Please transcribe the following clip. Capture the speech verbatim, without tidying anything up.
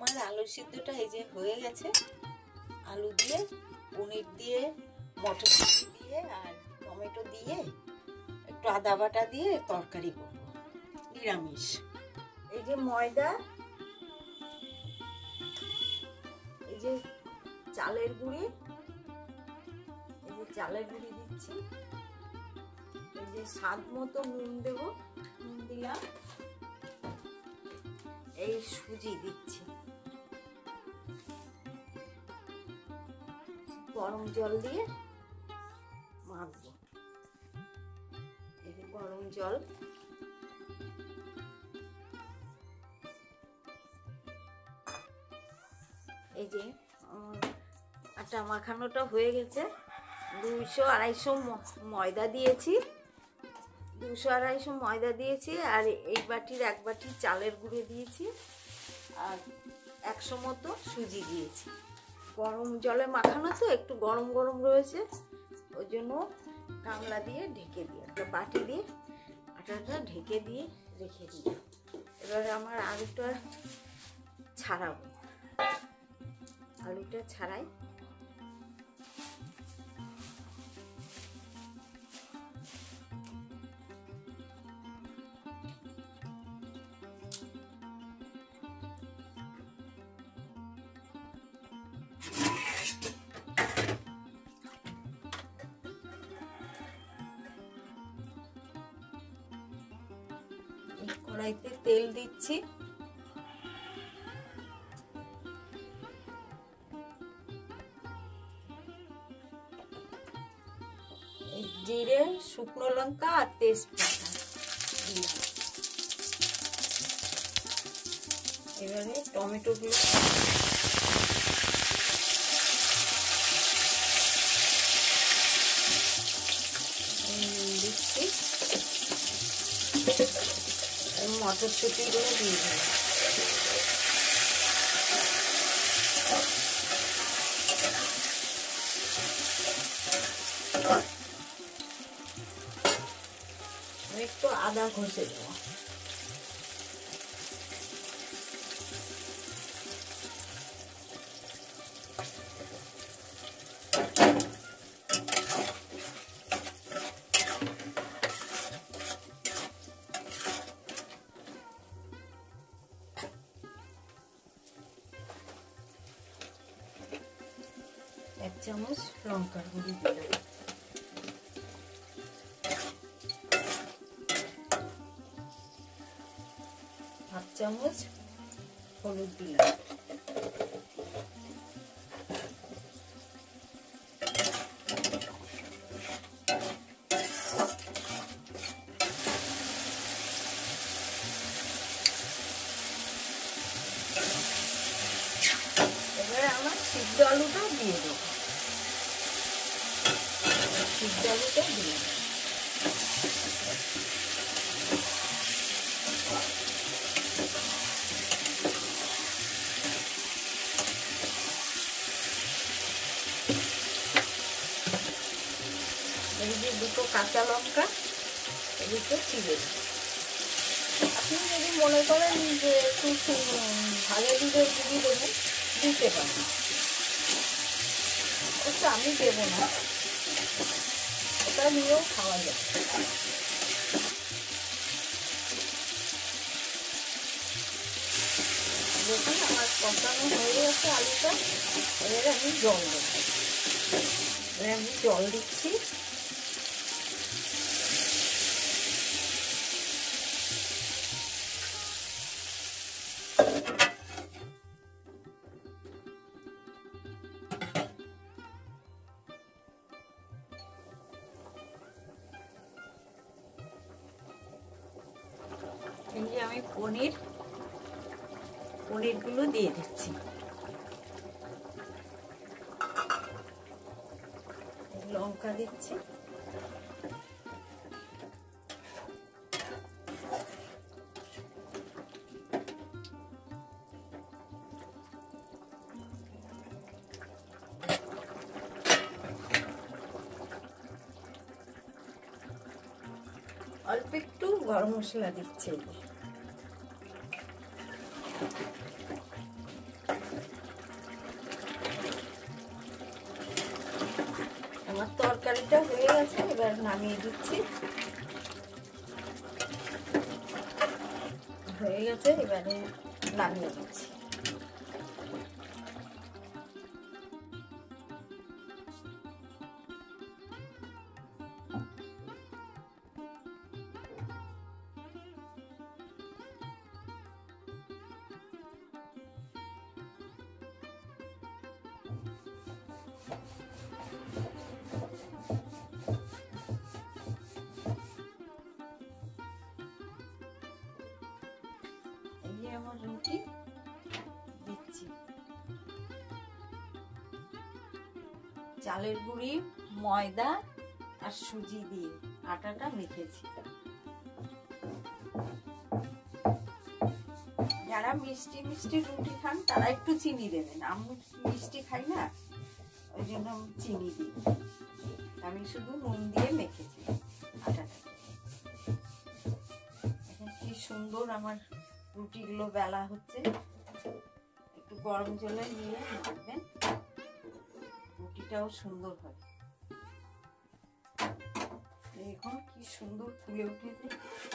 আমার আলু সিদ্ধটা এই যে হয়ে গেছে। আলু দিয়ে, পনির দিয়ে, মটরশুঁটি দিয়ে আর টমেটো দিয়ে একটু আদা বাটা দিয়ে তরকারি করব, নিরামিষ। এই যে ময়দা, এই যে চালের গুঁড়ি, এই যে চালের গুঁড়ি দিচ্ছি, এই যে স্বাদ মতো নুন দেব, নুন দিলাম, এই সুজি দিচ্ছি, গরম জল দিয়ে মাখবো। এই যে গরম জল, এই যে আটা মাখানোটা হয়ে গেছে। দুইশো আড়াইশো ময়দা দিয়েছি, দুশো আড়াইশো ময়দা দিয়েছি আর এই বাটির এক বাটি চালের গুঁড়ো দিয়েছি আর একশো মতো সুজি দিয়েছি। গরম জলে মাখানো তো একটু গরম গরম রয়েছে, ওই জন্য গামলা দিয়ে ঢেকে দিয়ে একটা বাটি দিয়ে আটাটা ঢেকে দিয়ে রেখে দিই। এবারে আমার আলুটা ছাড়াবো, আলুটা ছাড়াই। কড়াইতে তেল দিচ্ছি, জিরে, শুকনো লঙ্কা আর তেজপাতা দিলাম। এবারে টমেটো গুলো দিচ্ছি, মটরশুঁটি গুলো দিয়ে দিলাম। একটু আদা ঘষে দেবো। এক চামচ লঙ্কার গুঁড়ি দিলাম, হাফ চামচ হলুদ দিলাম, এবারে আমার সিদ্ধ আলুটা দিয়ে দেবো, সিদ্ধ আলুটা দিলাম। এই যে দুটো কাঁচা লঙ্কা এদিকে চিড়ে দিই। আপনি যদি মনে করেন যে একটু ভালো দিলে দিয়ে দেবেন, দিতে পারেন, ওটা আমি দেবো না, ওটা নিয়েও খাওয়া যায়। যখন আমার কষানো হয়ে গেছে আলুটা, এবারে আমি জল দেবো। এবারে আমি জল দিচ্ছি, এই যে আমি পনির পনির গুলো দিয়ে দিচ্ছি, লঙ্কা দিচ্ছি, অল্প একটু গরম মশলা দিচ্ছি। রুটিটা হয়ে গেছে, এবার নামিয়ে দিচ্ছি। হয়ে গেছে, এবারে নামিয়ে দিচ্ছি। আমার রুটি দিচ্ছি। চালের গুঁড়ি, ময়দা আর সুজি দিয়ে আটাটা মেখেছি। যারা মিষ্টি মিষ্টি রুটি খান তারা একটু চিনি দেবেন। আমি মিষ্টি খাই না, ওই জন্য আমি চিনি দিই। আমি শুধু নুন দিয়ে মেখেছি আটাটা। এখন কি সুন্দর আমার রুটিগুলো বেলা হচ্ছে। একটু গরম জলে নিয়ে ভাজবেন, রুটিটাও সুন্দর হয়। এখন কি সুন্দর ফুলে উঠেছে।